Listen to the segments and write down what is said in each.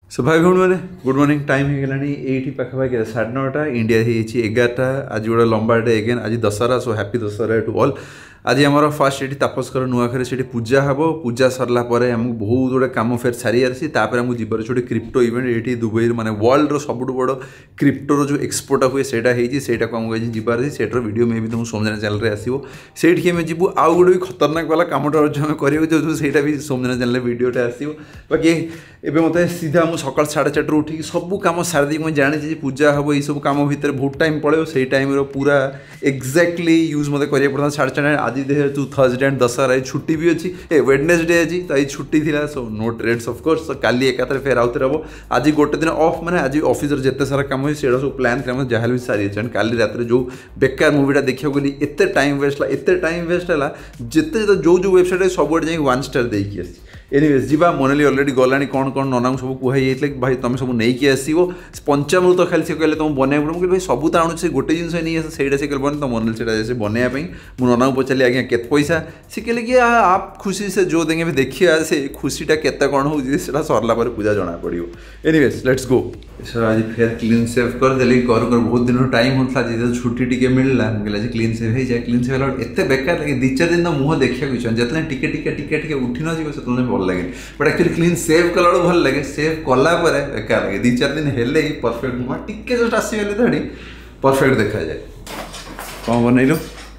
सो भाई good morning time हो गलानी ये पाखापाखि 9:30 इंडिया हो 11टा आज गोटे लंबा डे एगेन आज Dussehra so happy Dussehra to all आज आम फास्ट ये तापस्कर नुआखरे से पूजा हम पूजा सरला आमको बहुत गुड़े कम फेर सारी आमको आमको जीवर छोटे क्रिप्टो इवेंट ये दुबई माने वर्ल्ड सब बड़ क्रिप्टोर जो एक्सपोटा हुए सेटा आमको आज जीवार सेटर वीडियो में भी तुम सोमजना चैनल में आसो से आम जीव आउ गोटे भी खतरनाक वाला कमटा आम कराया से भी सोमजना चैनल वीडियोटा आसो बाकी एवं मत सीधा मुझे सकाल 4:30 उठिक सब कम सारी मुझे जानी पूजा हम ये सब कम भितर बहुत टाइम पड़े से टाइम पूरा एक्जाक्टली यूज मत करा पड़ता 4:30 आज जेहेतु थर्सडे एंड दशहरा छुट्टी भी अच्छी वेडनेसडे आज तो ये छुट्टी थी सो नो ट्रेड्स ऑफकोर्स काली एकाथर फेर आउे हम आज गोटे दिन ऑफ मैंने आज ऑफिस जिते सारा कम हुई से सब प्लान कर जहाँ भी सारी काली रात जो बेकार मुवीटा देखा गली एत टाइम वेस्ट है जिते जो जो वेबसाइट सब जाए 1 स्टार देकी आसी एनीवेज जीवा मोनाली अलरेडी गलानी कौन कौन नना सब कहुई भाई तुम सब नहीं आसो पंचामृत खाली से कहले तुम बनवा पड़ो भाई सब तो आणु से गोटे जिन नहीं आस से बन तो मोनाली से बनवाई मुझे नना पचारि आज्ञा के पैसा सी कहले कि आप खुशी से जो देंगे भी देखिए से खुशीटा केते कौन हो सरला पूजा जना पड़ो एनीवेज लेट्स गो सर आज फिर क्लीन सेव करदेली कर बहुत दिन टाइम होता है छुट्टी टी मिलला मुझे क्लीन सेव हो जाए क्लीन सेव एत बेकार लगे 2-4 दिन तो मुँह देखा जितने टिके उठी न जो से भल लगे बट एक्चुअली क्लीन सेव कला भल लगे सेव कला बेकार लगे 2-4 दिन हेल्ले परफेक्ट मुँह टिके जस्ट आसीगले तो परफेक्ट देखा जाए कौन बनइल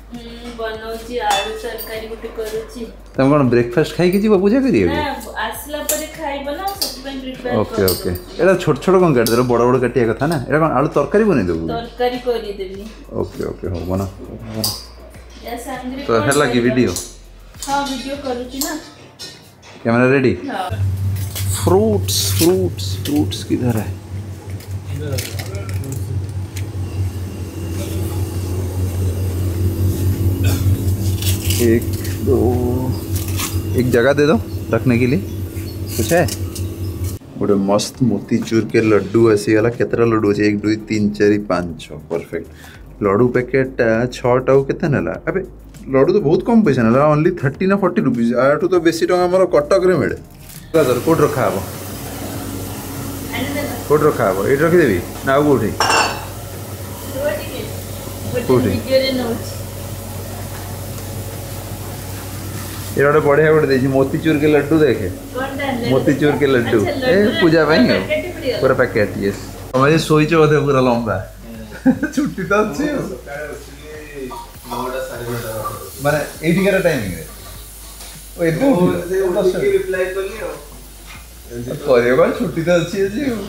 तुम कौन ब्रेकफास्ट खाई जी पूजा करिए ओके ओके एटा छोट छोट कौन काट दे बड़ बड़ काटिया कथा ना एटा कौन आलू तरकारी बनै देबो तरकारी करि देबी ओके ओके हो बना तो हेला की वीडियो हां वीडियो करूची ना कैमरा रेडी हां फ्रूट्स किधर है एक जगह दे दो रखने के लिए कुछ है गोटे मस्त मोतीचूर के लड्डू आसीगला केतटा लड्डू अच्छे 1 2 3 4 5 6 परफेक्ट लड्डू पैकेट 6टा केते नेला अबे लड्डू तो बहुत कम पैसा नेला ओनली 30 ना 40 रुपीज आठू तो बेसी टका हमर कटक रे मिले सर कोड रखा हबो कोड रखा हबो एट रखी देबी ना आउ कोठी ये गोटे बढ़िया गोटे देखिए मोतीचूर के लड्डू देखे मोतीचूर के लड्डू पूजा पूरा पैकेट ये तुम शोच बोधे पूरा लंबा छुट्टी तो अच्छी माने एटिकार टाइमिंग छुट्टी तो अच्छी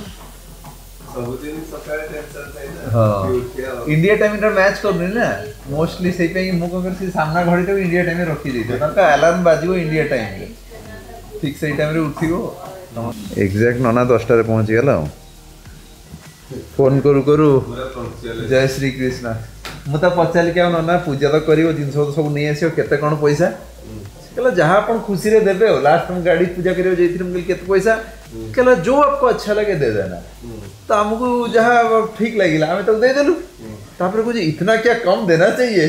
इंडिया टाइम मैच करनी ना मोस्टली से सामना घड़ी तो इंडिया टाइम रखी देता अलार्म बाजिबो इंडिया टाइम ठीक से टाइम रे उठिबो एग्जैक्ट नना 10टा रे पहुंची गेला फोन करू जय श्री कृष्ण मुझे पचारि क्या नना पूजा तो करिवो जिन सब नहीं आसियो केते कोन पैसा कहला जहाँ आप खुशी रे देबे लास्ट में गाड़ी पूजा करियो जैथिर मुझे केते पैसा कहला जो आपको अच्छा लगे दे देना तो हमको जहाँ ठीक लगे हमें तो दे देलु तापर कुछ इतना क्या कम देना चाहिए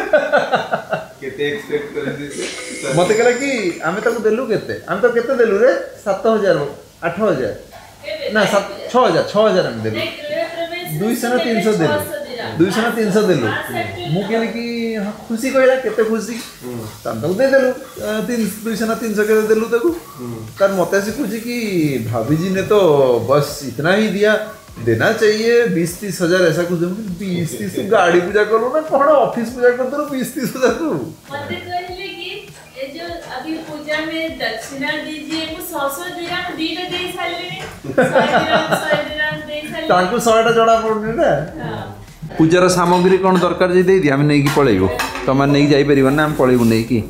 मत कहला कि आमे तक देलु केते आमे तो केते देलु रे 7000 8000 ना 6000 हम देलु 200 ना 300 देलु 200 ना 300 देलु मु कहले कि हां खुशी कहला केते खुशी तब तो दे देलु 200 ना 300 के देलु तको तार मते से खुशी कि भाभी जी ने तो बस इतना ही दिया देना चाहिए 20-30 हजार ऐसा कुछ 20-30 गाड़ी पूजा करो ना कौन ऑफिस पूजा करते हो 20-30 हजार तो मते कहले कि ए जो अभी पूजा में दक्षिणा दीजिए को 100 दिराम दीटा दे साले 100 दिराम दे साले तांको 100टा जड़ा पड़नी ना हां पूजार सामग्री कौन दरकार जे दे दी हम नहीं की पळेबो तमा नहीं जाई परिबन ना हम पळेबो नहीं की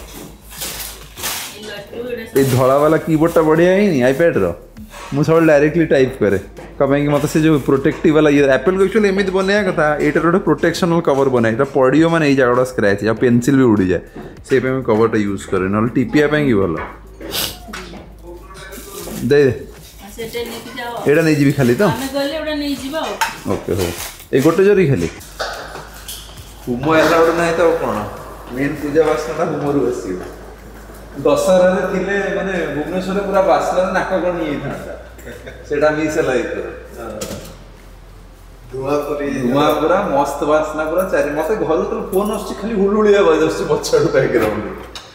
ए धोला वाला कीबोर्ड बढ़िया ही आईपैड रो मु सब डायरेक्टली टाइप करे कहीं मत से जो प्रोटेक्टिव वाला ये एप्पल को एक्चुअली एमती बनया कथा एटार गोटे प्रोटेक्शनल कवर बनाए पड़ो मैंने ये जगह स्क्रैच या पेनसिल भी उड़ी जाए से कवरटा यूज करे ना टिपिया भल दे एटा नहीं जी खाली तो ओके हो ये गोटे जरी खाली हुम एलाउड ना तो कौन मेन पूजा बासना हुमरू आस दशहरा माने भुवनेश्वर पूरा बासना नाक कण ये था सेटा मिस लाइक धुआं पूरा मस्त बास्ना पूरा चारि मते घर तो फोन आछी खाली हुलुलिया बज आछी बच्चा बैकग्राउंड।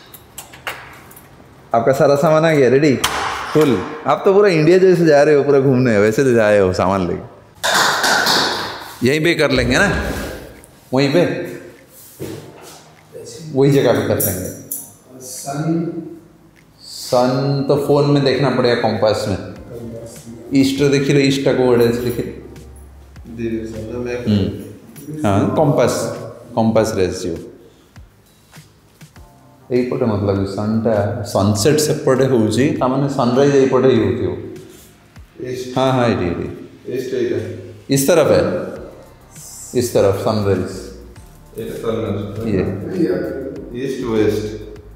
आपका सारा सामान आ गया रेडी फुल। आप तो पूरा इंडिया जैसे जा रहे हो पूरा घूमने, वैसे तो जाए हो सामान लेके। यहीं पे कर लेंगे ना, वहीं पे वही जगह पे कर लेंगे। सन तो फोन में देखना पड़ेगा कंपास में। ईस्ट देखी लो, ईस्ट को वर्ड देखी हाँ कंपास रेस जो यहीपटे मतलब सनटा सनसेट सेपटे होउची तामाने सनराइज यहीपटे ही होती हो। हाँ हाँ ये इस तरफ है, इस तरफ सनराइज ये ईस्ट वेस्ट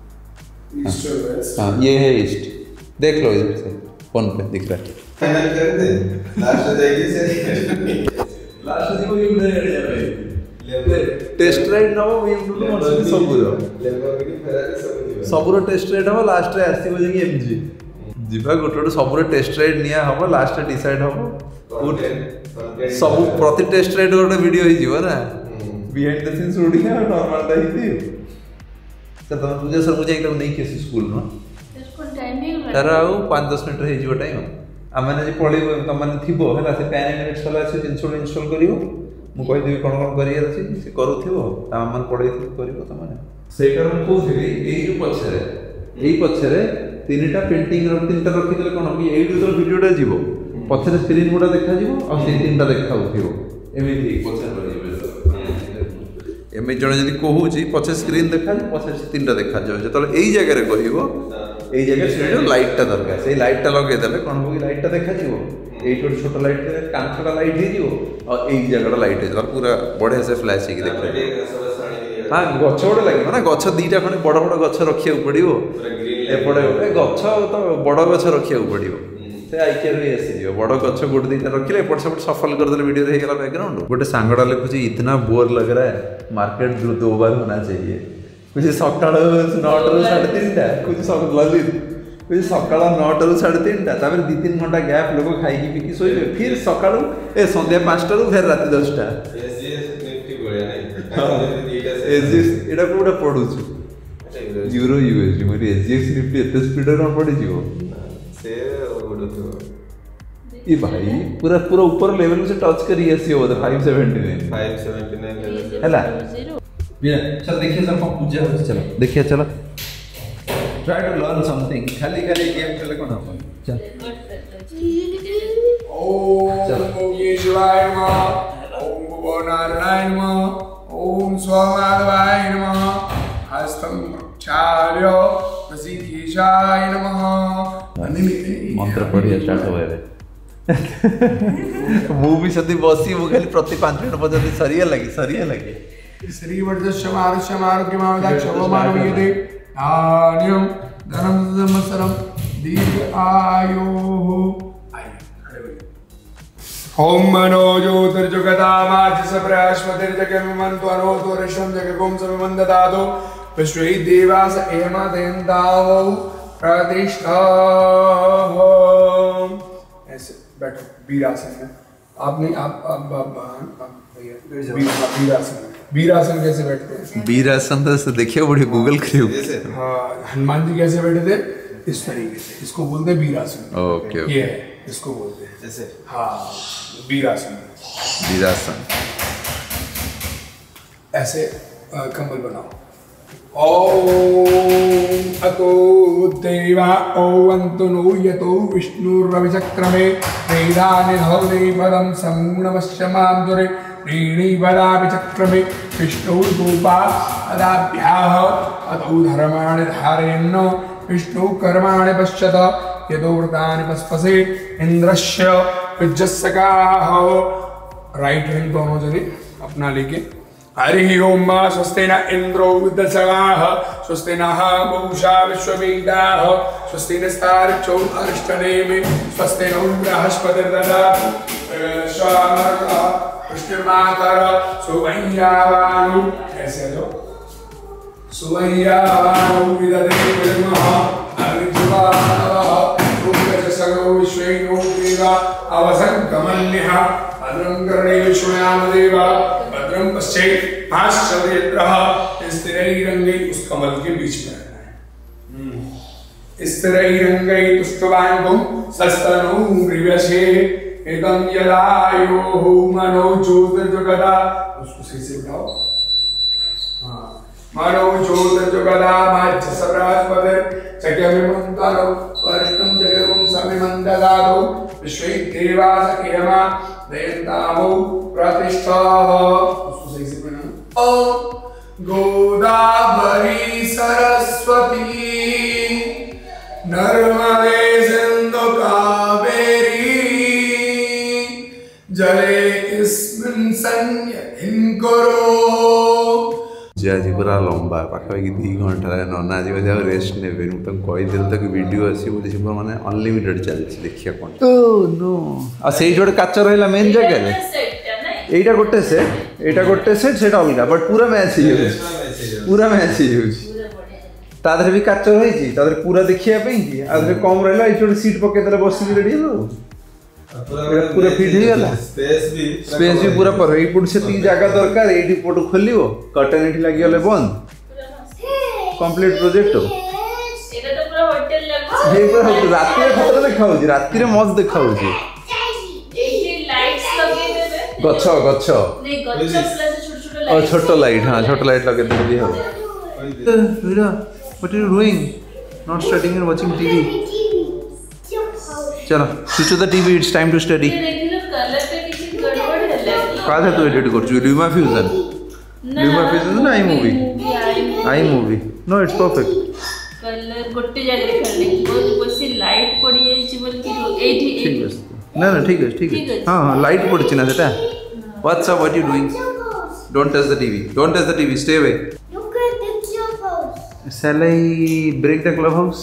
हाँ ये है ईस्ट। देख लो इधर से फोन पे दिख रहा है। फाइनल कर दे लास्ट जाएगी से लास्ट जीव इमडे जाबे टेस्ट राइड नबो इमडु मछली सबुरो लेम्बोर्गिनी फेरारी सब सबुरो टेस्ट राइड हबो लास्ट रे आसीबो जे कि एमजी जिबा गोटो सबुरो टेस्ट राइड निया हबो लास्ट रे डिसाइड हबो सब प्रति टेस्ट राइड गोटे वीडियो ही जीवो ना बिहाइंड द सीन शूटिंग है नॉर्मल ता ही तो तुम मुझे सर मुझे एकदम नहीं किसी स्कूल में इसको टाइम नहीं लगा तारा आउ 5-10 मिनिट हे जीवो टाइम आ माने जे पढे त माने थिबो हला से पैरामिड चला से इंस्टॉल करियो मु कहि देबी कोन कोन करियर अछि से करूथिबो ता मन पढै थि करियो त माने सेटर मु कहथि एई जो पछरे तीनटा पेंटिंग रो तीनटा रखि देले कोन कि एई जो वीडियोटा जीवो पछरे स्क्रीन गुडा देखा जीवो आ से तीनटा देखा होथिबो एमिति पछरे करियो एम जन जदि कहूँ पचे स्क्रीन देखा पचे तीनटा देखा जाए जो यही जगह कह यही जगह से लाइटा दरकार से लाइटा लगेदे कौन हो लाइटा देखा ये छोट लाइट कांचटा लाइट हो और यही जगह लाइट है पूरा बढ़िया से फ्लैश हो देख। हाँ गच गोटे लगे ना गच दीटा खंडे बड़ बड़ गच रखा पड़ो एपटे गच तो बड़ गच रखा पड़ो से आईकिया ही आसीज बड़ गच गोटे दीटा रखिले एपट सेपट सफल करदे वीडियो हो बैकग्राउंड। गोटे सांगड़ा लिखुच इतना बोर लग रहा है मार्केट 2 बार होना चाहिए कुछ सकाल 9 रू 3:30 कुछ ललित कुछ सकाल 9 रू 3:30 तापर 2-3 घंटा गैप लोग खाई पीकी सोइबे फिर सकाल ए संध्या 5 रू फिर रात 10टा एटा कोडा पढुछु यूरो यूएसडी मोरी एसजीएक्स निफ्टी एते स्पीड रे पड़ी जीवो से ओडतो ये भाई पूरा पूरा ऊपर लेवल से टच करी ऐसी हो 579 हैला बिना चल देखिए सर कौन पूजा हो चलो देखिए चलो ट्राई टू लर्न समथिंग खाली गेम खेले कोन अपन चल ओम येशवाय नमः ओम भुवनारायणाय नमः ओम स्वामाधवाय नमः हस्तं प्रक्षाल्य ऋषिकेशाय नमः। मंत्र पढ़िए स्टार्ट हो गए मूवी सदी बसी वो खाली प्रति 5 मिनट पजती सरिया लगी श्री वर्धस्य मारुष्य मारुक्यमावदाक्षो मानवीयते धान्यं धनं संवत्सरं दीर्घ आयोः। ओम मनो ज्योतिर्जगदामाच सप्रश्वतिर्जगन्मन्तो अनोतो ऋषं जगगों समिमन्ददातो विश्वै देवास एमदेन्दावौ प्रतिष्ठा। ऐसे बैठो वीरासन में आप नहीं आप वीरासन कैसे बैठते हैं? वीरासन तो देखिए बड़ी गूगल करिए। हाँ हनुमान जी कैसे बैठे थे इस तरीके से, इसको बोलते हैं वीरासन। ओके ये इसको बोलते हैं जैसे हाँ वीरासन। ऐसे कंबल बनाओ। ओम अतो देवा ओवंतु नो यतो विष्णुर्रविचक्रमे वेदानि धौने पदं समूणमस्य माधुरे ऋणी वदाविचक्रमे विष्णुर्गोपा अदाभ्याः अतो धर्माणि धारयन् विष्णु कर्माणि पश्यत यतो व्रतानि पस्पसे इंद्रस्य विजस्सकाः। राइट हैंड दोनों जने अपना लेके हरि ओम स्वस्ति न इंद्रो विदसगाः स्वस्ति नः पूषा विश्ववेदाः स्वस्ति नस्तार्क्ष्यो अरिष्टनेमि स्वस्ति नो बृहस्पतिर्दधातु स्वाहा पुष्टिमातर सुवैयावानु। ऐसे जो सुवैयावानु विदधे विद्मः अर्जुवानवः रूपजसगो विश्वेनो शिवा अवसङ्गमन्यः भद्रं कर्णेषु शृणुयामदेवा भद्रं पश्येमाश्चर्यत्रः स्थिरैरङ्गैः उस कमल के बीच में रहना है स्थिरैरङ्गैः तुष्टवाङ्गं सस्तनौ मृगशे एकं यदायोः मनो ज्योतिर्जगदा उसको सही से उठाओ मनो ज्योतिर्जगदा माच्च सब्रास्पदे चक्यमिमन्तारो वर्ष्णं जगरुं समिमन्ददादो विश्वे देवास केमा दयन्तामो प्रतिष्ठाः उसको सही से प्रणाम ओम गोदावरी सरस्वती नर्मदे सिंधु कावेरी जलेऽस्मिन् सन्निधिं कुरु। आज पूरा लंबा पाखापाखि 2 घंटा नना आज बोधे रेस्ट ने कहीदेली तक वीडियो आसी मैंने अनलिमिटेड चलती देखिए कौन नो आ से जो काच रहा मेन जगह यहीटा गोटे सेट यहाँ गोटे सेट से अलग बट पूरा मैच हो पूरा मैच हो तादरे भी काच रही पूरा देखापी कम रहा ये गोटे सीट पकईदे बस रेडी पूरा फिट हो गला स्पेस भी पूरा पर ये से जगह दरकार ये पट खोल कर्टन ये लगे बंद कंप्लीट प्रोजेक्ट रात खतरा देखा रात मस्त देखा गछ गछ छोट लाइट हाँ छोट लाइट लगे भी हम What are you doing? Not studying and watching TV. चलो switch the TV. It's time to study. कहाँ था तू edit कर चुकी? Luma Fusion. Luma Fusion ना iMovie. No, it's perfect. Colour गोटे जगह खेलने बहुत बसी लाइट पड़ी है जीवन की एटी ठीक है ना ठीक है हाँ हाँ लाइट पड़ी ना सेटा What's up? What are you doing? Don't touch the TV. Don't touch the TV. Stay away. Shall I break the clubhouse?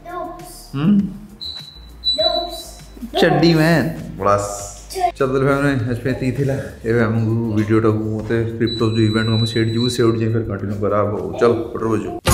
चड्डी मैन बस चल भाई आज पे ती थिला एबे हमहु वीडियो टा मते क्रिप्टो जो इवेंट हम सेट जू सेट जे फिर कंटिन्यू करा चल फोटो बजू